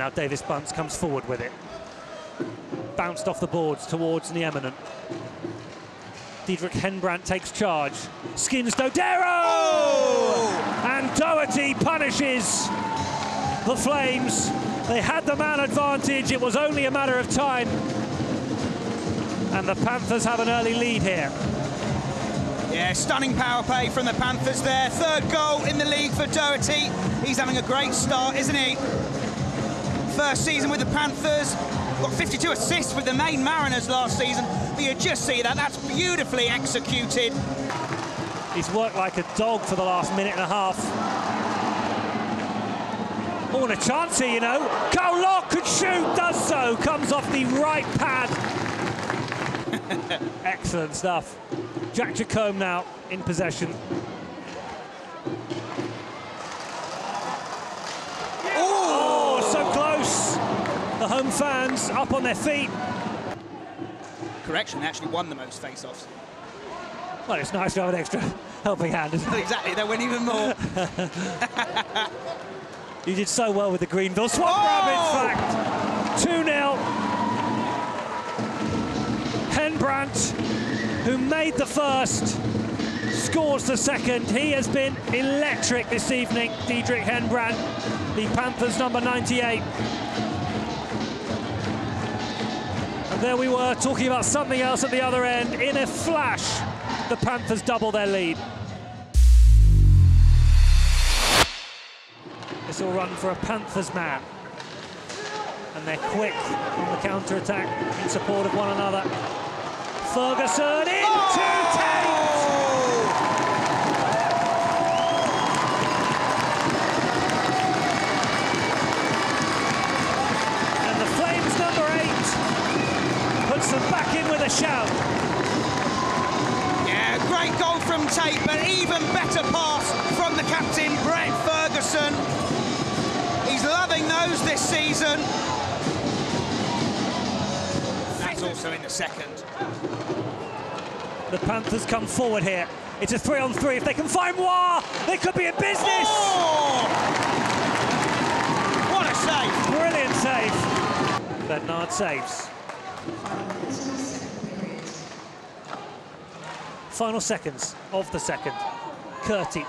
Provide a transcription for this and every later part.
now Davis Bunce comes forward with it. Bounced off the boards towards the eminent. Diedrich Henbrandt takes charge. Skins Dodero! Oh! And Doherty punishes the Flames. They had the man advantage. It was only a matter of time. And the Panthers have an early lead here. Yeah, stunning power play from the Panthers there. Third goal in the league for Doherty. He's having a great start, isn't he? First season with the Panthers. Got 52 assists with the main Mariners last season. But you just see that. That's beautifully executed. He's worked like a dog for the last minute and a half. Oh, and a chance here, you know. Cole Locke could shoot, does so. Comes off the right pad. Excellent stuff. Jack Jacombe now in possession. Oh, so close. The home fans up on their feet. Correction, they actually won the most face-offs. Well, it's nice to have an extra helping hand, isn't it? Exactly, they win even more. You did so well with the Greenville swap grab, in fact. 2-0. Henbrandt, who made the first, scores the second. He has been electric this evening, Diedrich Henbrandt, the Panthers' number 98. And there we were, talking about something else at the other end. In a flash, the Panthers double their lead. This will run for a Panthers man. And they're quick on the counter-attack in support of one another. Ferguson into Tate! And the Flames number 8 puts them back in with a shout. Yeah, great goal from Tate, but even better pass from the captain, Brett Ferguson. He's loving those this season. That's also in the second. The Panthers come forward here. It's a 3-on-3. If they can find Moir, they could be in business. Oh! What a save. Brilliant save. Bernard saves. Final seconds of the second. Curti.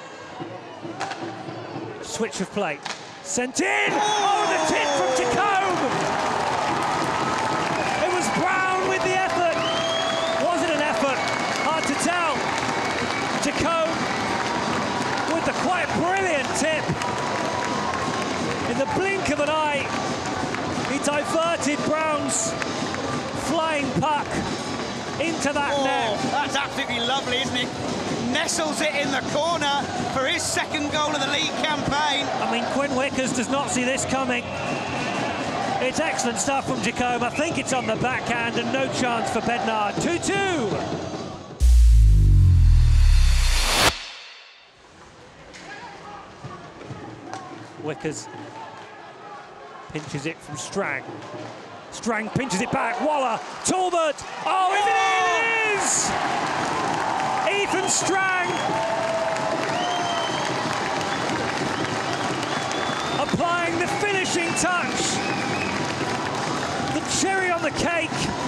Switch of play. Sent in! Oh, the tip from Jacombe! It was Brown with the effort. Was it an effort? Hard to tell. Jacombe with the quite brilliant tip. In the blink of an eye, he diverted Brown's flying puck into that net. That's absolutely lovely, isn't it? Nestles it in the corner for his second goal of the league campaign. I mean, Quinn Wickers does not see this coming. It's excellent stuff from Jacombe. I think it's on the backhand and no chance for Bednard. 2-2. Wickers pinches it from Strang. Strang pinches it back. Waller, Talbot. Oh, is it in? It is! Ethan Strang applying the finishing touch. The cherry on the cake.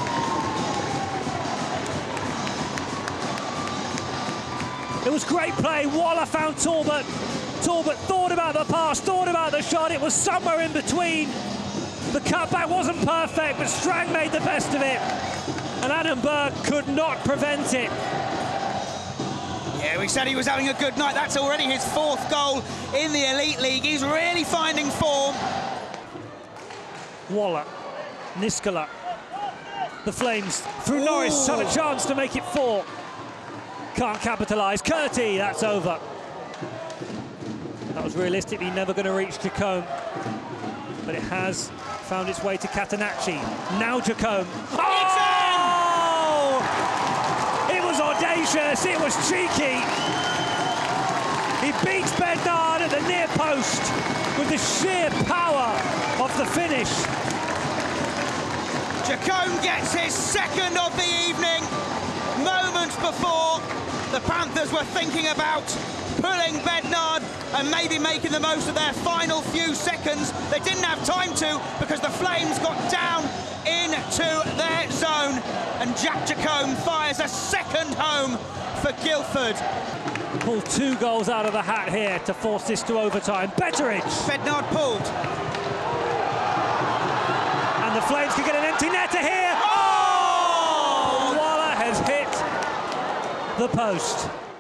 It was great play. Waller found Talbot. Talbot thought about the pass, thought about the shot. It was somewhere in between. The cutback wasn't perfect, but Strang made the best of it. And Adam Berg could not prevent it. Yeah, we said he was having a good night. That's already his 4th goal in the Elite League. He's really finding form. Waller, Niskala. The Flames through Norris have a chance to make it 4. Can't capitalise. Curti, that's over. That was realistically never going to reach Jacombe. But it has found its way to Catenacci. Now Jacombe. Oh! It was audacious, it was cheeky. He beats Bednard at the near post with the sheer power of the finish. Jacombe gets his 2nd of the evening. Moments before, the Panthers were thinking about pulling Bednard and maybe making the most of their final few seconds. They didn't have time to because the Flames got down into their zone, and Jack Jacombe fires a second home for Guildford. Pull 2 goals out of the hat here to force this to overtime. Betteridge. Bednard pulled. And the Flames can get an empty netter here. Oh! Waller has hit the post.